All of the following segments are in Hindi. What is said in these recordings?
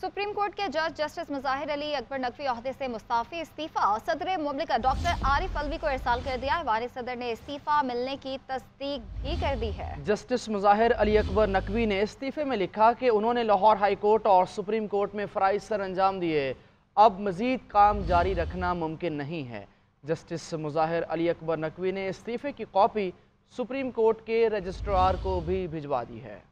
सुप्रीम कोर्ट के जज जस्टिस मुजाहिर अली अकबर नकवी ओहदे से मुस्ताफी इस्तीफा सदर मुमलिकत डॉक्टर आरिफ अलवी को इरसाल कर दिया है। वारिस सदर ने इस्तीफा मिलने की तस्दीक भी कर दी है। जस्टिस मुजाहिर अली अकबर नकवी ने इस्तीफे में लिखा कि उन्होंने लाहौर हाई कोर्ट और सुप्रीम कोर्ट में फ़राइज़ सर अंजाम दिए, अब मज़ीद काम जारी रखना मुमकिन नहीं है। जस्टिस मुजाहिर अली अकबर नकवी ने इस्तीफे की कॉपी सुप्रीम कोर्ट के रजिस्ट्रार को भी भिजवा दी है।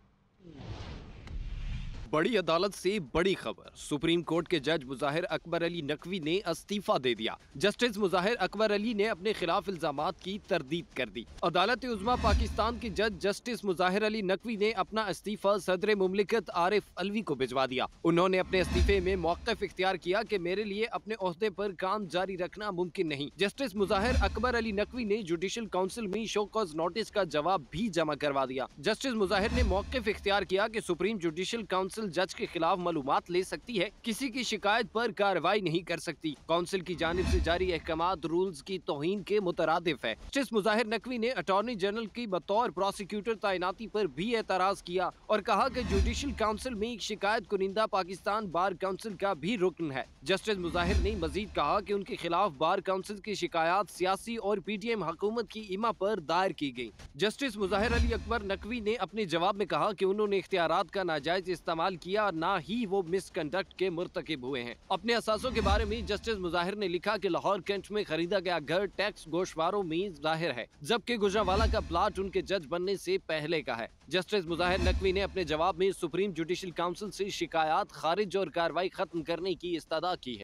बड़ी अदालत से बड़ी खबर, सुप्रीम कोर्ट के जज मुजाहिर अकबर अली नकवी ने इस्तीफा दे दिया। जस्टिस मुजाहिर अकबर अली ने अपने खिलाफ इल्जामात की तरदीद कर दी। अदालत उज़्मा पाकिस्तान के जज जस्टिस मुजाहिर अली नकवी ने अपना इस्तीफा सदर मुमलिकत आरिफ अलवी को भिजवा दिया। उन्होंने अपने इस्तीफे में मौक़िफ़ इख्तियार किया कि मेरे लिए अपने ओहदे पर काम जारी रखना मुमकिन नहीं। जस्टिस मुजाहिर अकबर अली नकवी ने जुडिशल काउंसिल में शो कॉज नोटिस का जवाब भी जमा करवा दिया। जस्टिस मुजाहिर ने मौक़िफ़ इख्तियार किया कि सुप्रीम जुडिशल काउंसिल जज के खिलाफ मालूमात ले सकती है, किसी की शिकायत पर कार्रवाई नहीं कर सकती। काउंसिल की जानिब से जारी अहकामात रूल्स की तौहीन के मुतरादिफ है। जस्टिस मुजाहिर नकवी ने अटॉर्नी जनरल की बतौर प्रोसिक्यूटर तैनाती पर भी एतराज किया और कहा कि जुडिशल काउंसिल में एक शिकायत कुनिंदा पाकिस्तान बार काउंसिल का भी रुकन है। जस्टिस मुजाहिर ने मजीद कहा कि उनके खिलाफ बार काउंसिल की शिकायत सियासी और PTM हुकूमत की इमा पर दायर की गई। जस्टिस मुजाहिर अली अकबर नकवी ने अपने जवाब में कहा कि उन्होंने इख्तियारात का नाजायज इस्तेमाल किया, ना ही वो मिसकंडक्ट के मुर्तकिब हुए हैं। अपने असासों के बारे में जस्टिस मुजाहिर ने लिखा कि लाहौर कैंट में खरीदा गया घर टैक्स गोशवारों में जाहिर है, जबकि गुजरांवाला का प्लाट उनके जज बनने से पहले का है। जस्टिस मुजाहिर नकवी ने अपने जवाब में सुप्रीम जुडिशल काउंसिल से शिकायत खारिज और कार्रवाई खत्म करने की इस्तदा की है।